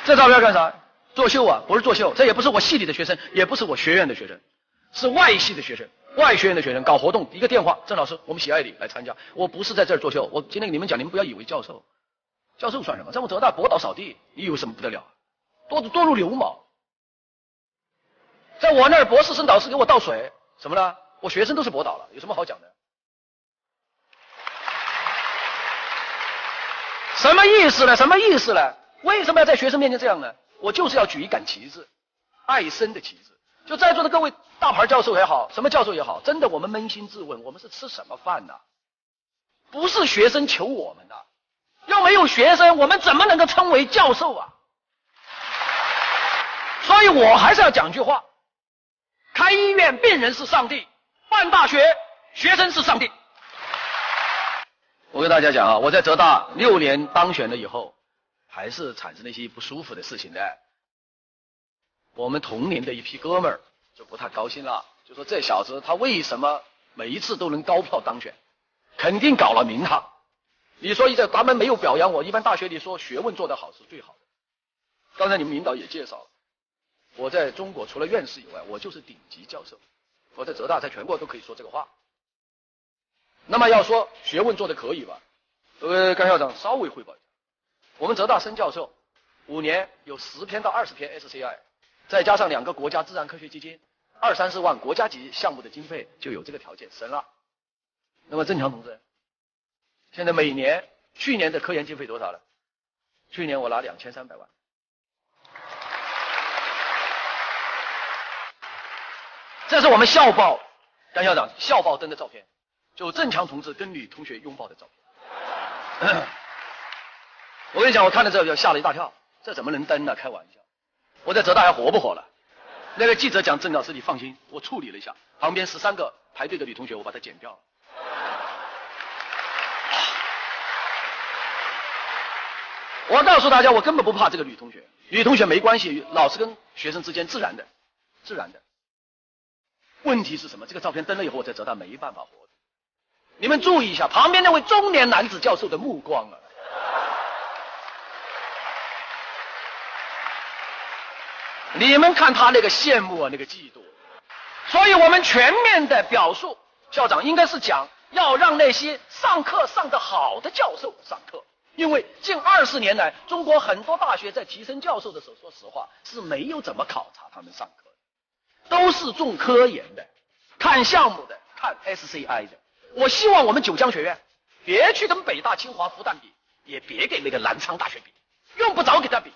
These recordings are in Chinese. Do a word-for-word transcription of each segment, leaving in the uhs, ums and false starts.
这照片干啥？作秀啊？不是作秀，这也不是我系里的学生，也不是我学院的学生，是外系的学生。外学院的学生搞活动，一个电话，郑老师，我们喜爱你来参加。我不是在这儿作秀，我今天给你们讲，你们不要以为教授，教授算什么？在我浙大博倒扫地，你有什么不得了？多多如牛毛。在我那儿，博士生导师给我倒水，什么呢？我学生都是博导了，有什么好讲的？什么意思呢？什么意思呢？为什么要在学生面前这样呢？我就是要举一杆旗帜，爱生的旗帜。就在座的各位大牌教授也好，什么教授也好，真的我们扪心自问，我们是吃什么饭呢？不是学生求我们的，要没有学生，我们怎么能够称为教授啊？所以我还是要讲句话：开医院病人是上帝，办大学学生是上帝。我跟大家讲啊，我在浙大六年当选了以后，还是产生了一些不舒服的事情的。我们同龄的一批哥们儿就不太高兴了，就说这小子他为什么每一次都能高票当选，肯定搞了名堂。你说这他们没有表扬我，一般大学里说学问做得好是最好的。刚才你们领导也介绍了，我在中国除了院士以外，我就是顶级教授。我在浙大在全国都可以说这个话。那么要说学问做得可以吧，呃，甘校长稍微汇报一下，我们浙大申教授五年有十篇到二十篇 S C I。再加上两个国家自然科学基金，二三十万国家级项目的经费，就有这个条件申了。那么郑强同志，现在每年去年的科研经费多少了？去年我拿两千三百万。这是我们校报，甘校长校报登的照片，就郑强同志跟女同学拥抱的照片。我跟你讲，我看了之后就吓了一大跳，这怎么能登呢？开玩笑。我在浙大还活不活了？那个记者讲，郑老师你放心，我处理了一下，旁边十三个排队的女同学我把它剪掉了。我告诉大家，我根本不怕这个女同学，女同学没关系，老师跟学生之间自然的，自然的。问题是什么？这个照片登了以后，我在浙大没办法活。你们注意一下，旁边那位中年男子教授的目光啊！你们看他那个羡慕啊，那个嫉妒。所以我们全面的表述，校长应该是讲要让那些上课上得好的教授上课。因为近二十年来，中国很多大学在提升教授的时候，说实话是没有怎么考察他们上课的，都是重科研的，看项目的，看 S C I 的。我希望我们九江学院别去跟北大、清华、复旦比，也别给那个南昌大学比，用不着给他比。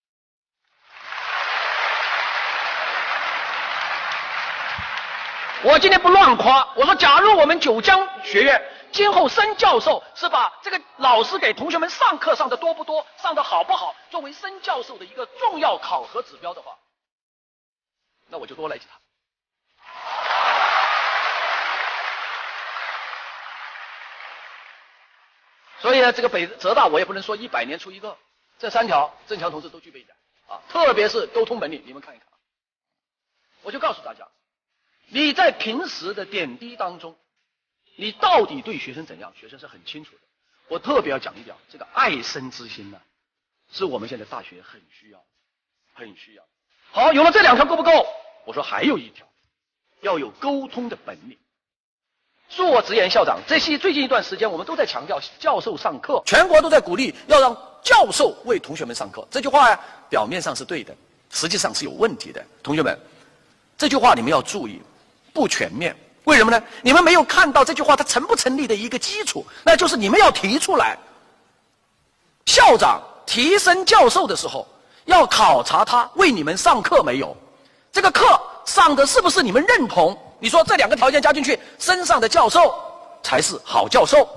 我今天不乱夸，我说假如我们九江学院今后升教授是把这个老师给同学们上课上的多不多，上的好不好作为升教授的一个重要考核指标的话，那我就多来几堂。所以呢，这个北浙大我也不能说一百年出一个，这三条郑强同志都具备的啊，特别是沟通本领，你们看一看。我就告诉大家，你在平时的点滴当中，你到底对学生怎样，学生是很清楚的。我特别要讲一点，这个爱生之心呢，是我们现在大学很需要，很需要。好，有了这两条够不够？我说还有一条，要有沟通的本领。恕我直言，校长，这些最近一段时间我们都在强调教授上课，全国都在鼓励要让教授为同学们上课。这句话呀，表面上是对的，实际上是有问题的。同学们，这句话你们要注意，不全面。为什么呢？你们没有看到这句话它成不成立的一个基础，那就是你们要提出来，校长提升教授的时候，要考察他为你们上课没有，这个课上的是不是你们认同？你说这两个条件加进去，升上的教授才是好教授。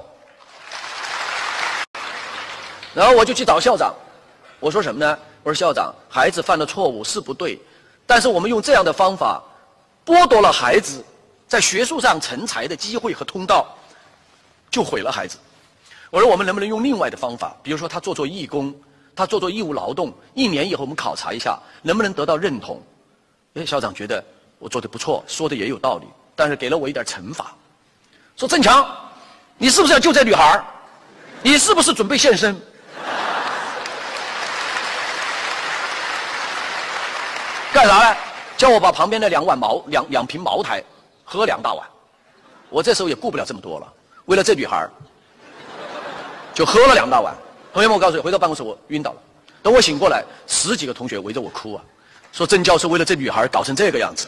然后我就去找校长，我说什么呢？我说校长，孩子犯了错误是不对，但是我们用这样的方法剥夺了孩子在学术上成才的机会和通道，就毁了孩子。我说我们能不能用另外的方法，比如说他做做义工，他做做义务劳动，一年以后我们考察一下能不能得到认同。哎，校长觉得我做的不错，说的也有道理，但是给了我一点惩罚，说郑强，你是不是要救这女孩？你是不是准备献身？ 干啥呢？叫我把旁边的两碗茅两两瓶茅台喝两大碗。我这时候也顾不了这么多了，为了这女孩就喝了两大碗。同学们，我告诉你，回到办公室我晕倒了。等我醒过来，十几个同学围着我哭啊，说曾教授为了这女孩搞成这个样子。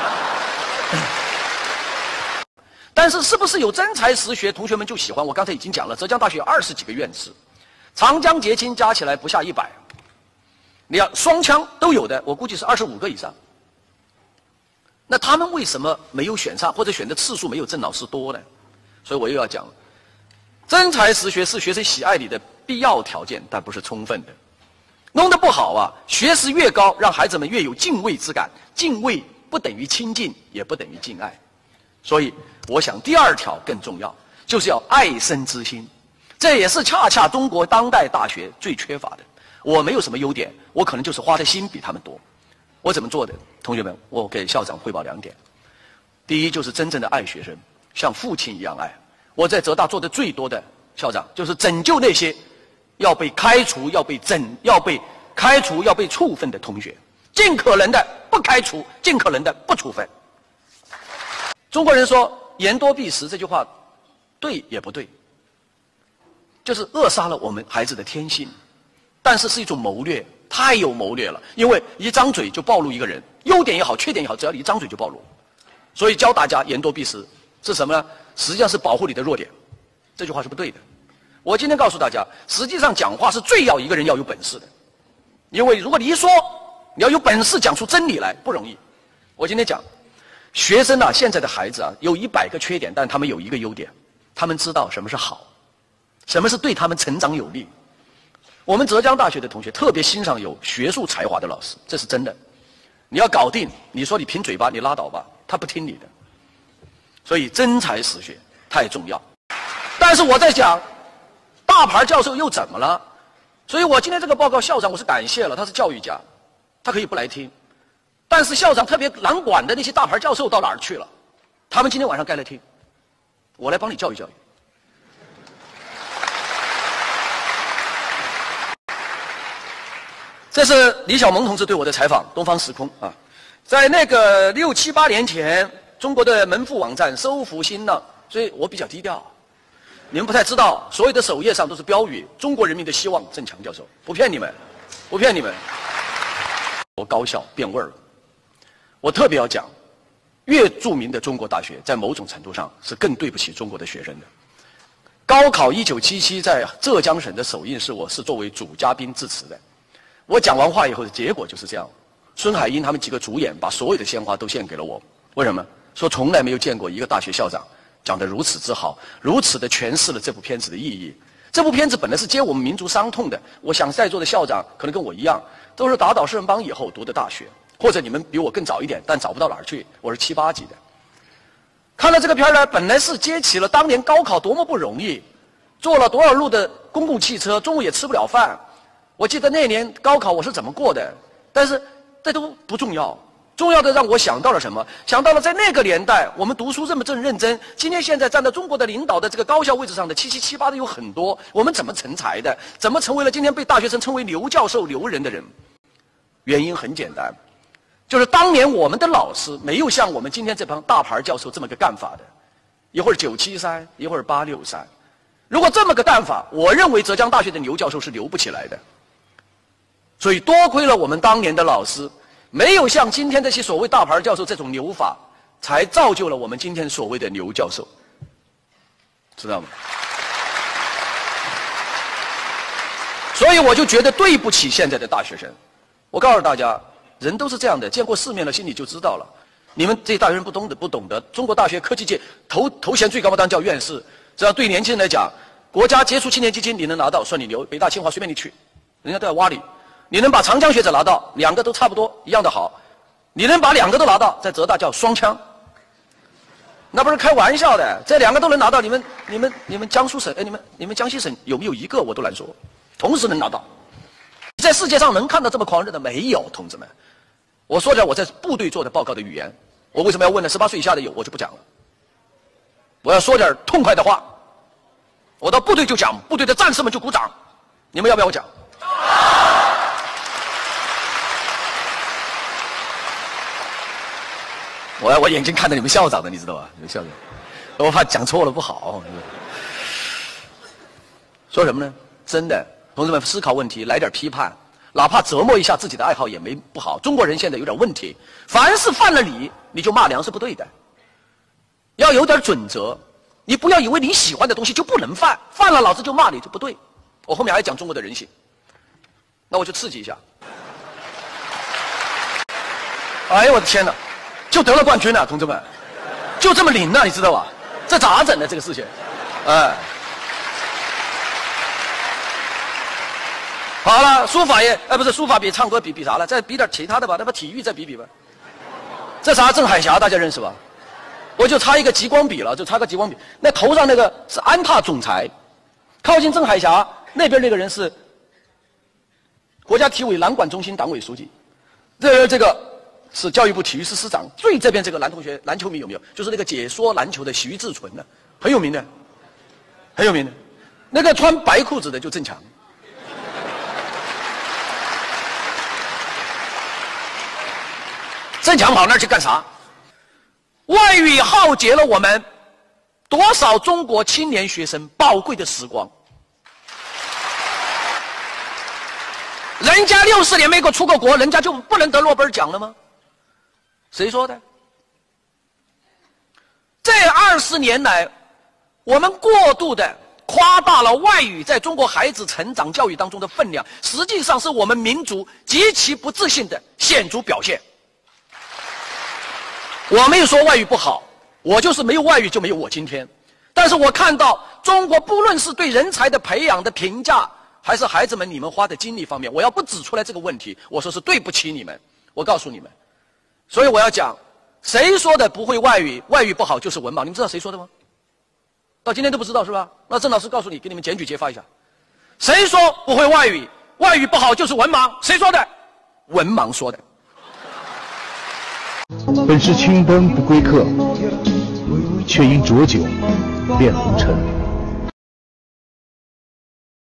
但是是不是有真才实学，同学们就喜欢？我刚才已经讲了，浙江大学有二十几个院士，长江结清加起来不下一百。你要双枪都有的，我估计是二十五个以上。那他们为什么没有选上，或者选的次数没有郑老师多呢？所以我又要讲了，真才实学是学生喜爱你的必要条件，但不是充分的。弄得不好啊，学识越高，让孩子们越有敬畏之感。敬畏不等于亲近，也不等于敬爱。所以，我想第二条更重要，就是要爱生之心。这也是恰恰中国当代大学最缺乏的。我没有什么优点，我可能就是花的心比他们多。我怎么做的？同学们，我给校长汇报两点。第一，就是真正的爱学生，像父亲一样爱。我在浙大做的最多的校长，就是拯救那些要被开除、要被整、要被开除、要被处分的同学，尽可能的不开除，尽可能的不处分。中国人说“言多必失”这句话，对也不对，就是扼杀了我们孩子的天性，但是是一种谋略。太有谋略了，因为一张嘴就暴露一个人，优点也好，缺点也好，只要你一张嘴就暴露。所以教大家言多必失是什么呢？实际上是保护你的弱点。这句话是不对的。我今天告诉大家，实际上讲话是最要一个人要有本事的，因为如果你一说，你要有本事讲出真理来不容易。我今天讲，学生啊，现在的孩子啊，有一百个缺点，但他们有一个优点，他们知道什么是好，什么是对他们成长有利。我们浙江大学的同学特别欣赏有学术才华的老师，这是真的。你要搞定，你说你凭嘴巴，你拉倒吧，他不听你的。所以真才实学太重要。但是我在讲，大牌教授又怎么了？所以我今天这个报告，校长我是感谢了，他是教育家，他可以不来听。但是校长特别难管的那些大牌教授到哪儿去了？他们今天晚上该来听，我来帮你教育教育。这是李小萌同志对我的采访，东方时空啊，在那个六七八年前，中国的门户网站收复新浪，所以我比较低调，你们不太知道，所有的首页上都是标语：中国人民的希望，郑强教授，不骗你们，不骗你们。我高校变味儿了，我特别要讲，越著名的中国大学，在某种程度上是更对不起中国的学生的。高考一九七七在浙江省的首映式，我是作为主嘉宾致辞的。我讲完话以后的结果就是这样，孙海英他们几个主演把所有的鲜花都献给了我。为什么？说从来没有见过一个大学校长讲得如此之好，如此的诠释了这部片子的意义。这部片子本来是揭我们民族伤痛的，我想在座的校长可能跟我一样，都是打倒四人帮以后读的大学，或者你们比我更早一点，但找不到哪儿去，我是七八级的。看了这个片儿呢，本来是揭起了当年高考多么不容易，坐了多少路的公共汽车，中午也吃不了饭。我记得那年高考我是怎么过的，但是这都不重要，重要的让我想到了什么？想到了在那个年代，我们读书这么正认真。今天现在站在中国的领导的这个高校位置上的七七七八的有很多，我们怎么成才的？怎么成为了今天被大学生称为刘教授、刘人的人？原因很简单，就是当年我们的老师没有像我们今天这帮大牌教授这么个干法的，一会儿九七三，一会儿八六三。如果这么个干法，我认为浙江大学的刘教授是留不起来的。所以多亏了我们当年的老师，没有像今天这些所谓大牌教授这种牛法，才造就了我们今天所谓的牛教授，知道吗？所以我就觉得对不起现在的大学生。我告诉大家，人都是这样的，见过世面了，心里就知道了。你们这些大学生不懂得不懂得，中国大学科技界头头衔最高的当叫院士，只要对年轻人来讲，国家杰出青年基金你能拿到，算你牛，北大清华随便你去，人家都要挖你。你能把长江学者拿到，两个都差不多一样的好，你能把两个都拿到，在浙大叫双枪，那不是开玩笑的，这两个都能拿到，你们你们你们江苏省，哎，你们你们江西省有没有一个我都难说，同时能拿到，在世界上能看到这么狂热的没有，同志们。我说点我在部队做的报告的语言，我为什么要问呢？十八岁以下的有，我就不讲了。我要说点痛快的话，我到部队就讲，部队的战士们就鼓掌，你们要不要我讲？ 我我眼睛看着你们校长的，你知道吧？有校长，我怕讲错了不好。说什么呢？真的，同志们，思考问题，来点批判，哪怕折磨一下自己的爱好也没不好。中国人现在有点问题，凡是犯了理，你就骂娘是不对的，要有点准则。你不要以为你喜欢的东西就不能犯，犯了老子就骂你就不对。我后面还讲中国的人性，那我就刺激一下。哎呦我的天哪，就得了冠军了，同志们，就这么灵了，你知道吧？这咋整的这个事情？哎，好了，书法也哎不是书法比唱歌比比啥了？再比点其他的吧，那把体育再比比吧。这啥郑海霞大家认识吧？我就差一个极光笔了，就差个极光笔。那头上那个是安踏总裁，靠近郑海霞那边那个人是国家体委篮管中心党委书记，这这个是教育部体育司司长。最这边这个男同学篮球迷有没有？就是那个解说篮球的徐志纯的，很有名的，很有名的。那个穿白裤子的就郑强。郑强跑那儿去干啥？外语浩劫了我们多少中国青年学生宝贵的时光。人家六十年没给我出过国，人家就不能得诺贝尔奖了吗？谁说的？这二十年来，我们过度的夸大了外语在中国孩子成长教育当中的分量，实际上是我们民族极其不自信的显著表现。我没有说外语不好，我就是没有外语就没有我今天。但是我看到中国不论是对人才的培养的评价，还是孩子们你们花的精力方面，我要不指出来这个问题，我说是对不起你们。我告诉你们，所以我要讲，谁说的不会外语，外语不好就是文盲？你们知道谁说的吗？到今天都不知道是吧？那郑老师告诉你，给你们检举揭发一下，谁说不会外语，外语不好就是文盲？谁说的？文盲说的。 本是青灯不归客，却因浊酒恋红尘。